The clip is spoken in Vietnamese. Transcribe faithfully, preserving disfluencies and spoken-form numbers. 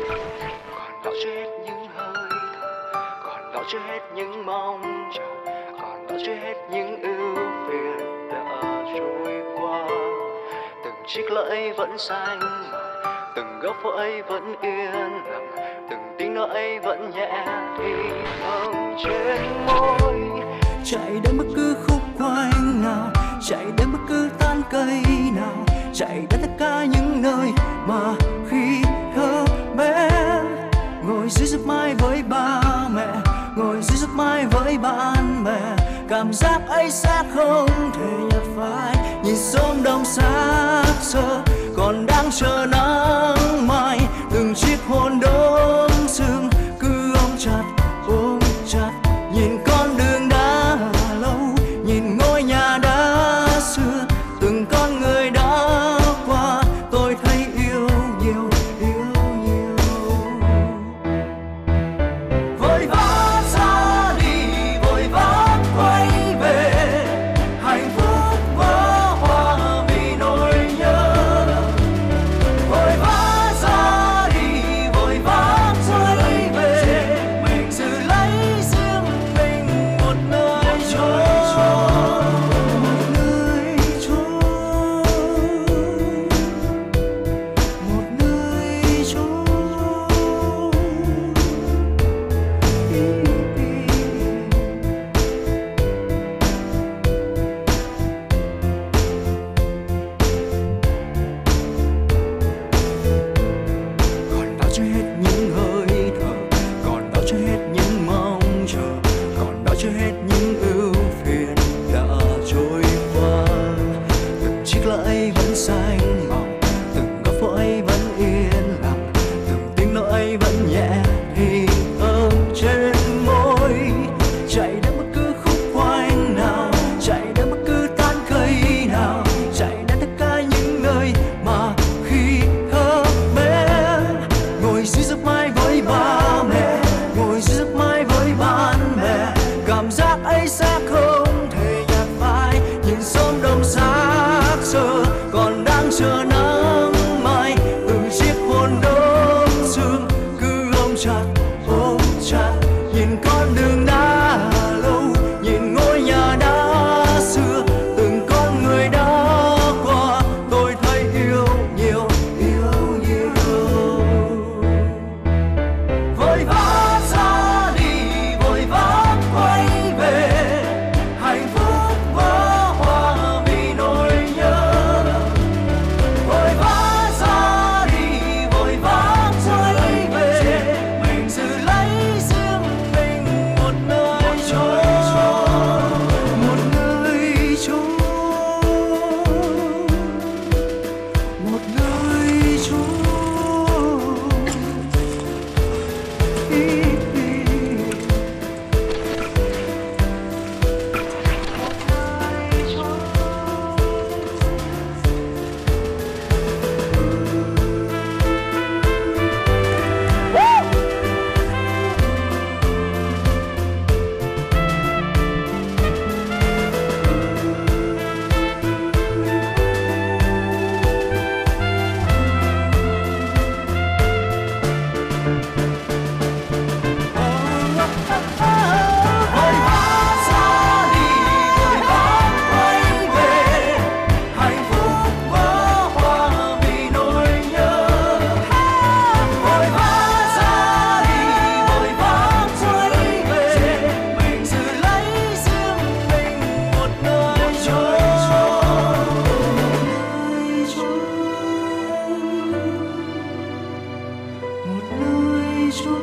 Còn đó chưa hết những hơi thở, còn đó chưa hết những mong chờ, còn đó chưa hết những ưu phiền đã trôi qua. Từng chiếc lưỡi vẫn xanh màu, từng góc phố ấy vẫn yên lặng, từng tiếng nói ấy vẫn nhẹ thì thầm trên môi. Chạy đến bất cứ khúc quanh nào, chạy đến bất cứ tán cây nào, chạy đến tất cả những nơi mà khi thơ bé ngồi dưới giấc mái với ba mẹ, ngồi dưới giấc mái với bạn bè. Cảm giác ấy sẽ không thể nhạt phai, nhìn sớm đông xác xơ còn đang chờ nắng mai. Từng chiếc hôn đông sương cứ ôm chặt ôm chặt, nhìn con đường đã lâu, nhìn ngôi nhà đã xưa, từng con người đã qua tôi thấy yêu nhiều yêu nhiều. Vội vã ra đi vội vã quay về, hạnh phúc vỡ hoa vì nỗi nhớ. Vội vã ra đi vội vã quay về, mình giữ lấy riêng mình một nơi chốn, một nơi chốn, một nơi chốn. Còn đó chưa hết những hơi thở, còn đó chưa hết những mong chờ, còn đó chưa hết những ưu phiền đã trôi qua. Từng chiếc lá ấy vẫn xanh màu, từng góc phố ấy vẫn yên lặng, từng tiếng nói ấy vẫn nhẹ thì thơm trên môi. Chạy đến bất cứ khúc quanh nào, chạy đến bất cứ tán cây nào, chạy đến tất cả những nơi mà khi thơ bé ngồi dưới giấc mái với ba mẹ, ngồi dưới giấc mái với bạn bè. Cảm giác ấy sẽ không thể nhạt phai, nhìn sớm đông xác xơ còn đang chờ nắng mai. Từng chiếc hôn đông sương cứ ôm chặt ôm chặt, nhìn con đường đã lâu, nhìn ngôi nhà đã xưa, từng con người đã qua tôi thấy yêu nhiều yêu nhiều. Vội vã ra đi vội vã quay về, hạnh phúc vỡ hoa vì nỗi nhớ. Vội vã ra đi vội vã quay về, mình giữ lấy riêng mình một nơi chốn, một nơi chốn, một nơi chốn. Vội vã ra đi vội vã quay về, hạnh phúc vỡ hoa vì nỗi nhớ. Vội vã ra đi vội vã quay về, mình giữ lấy riêng mình một nơi chốn, một nơi chốn.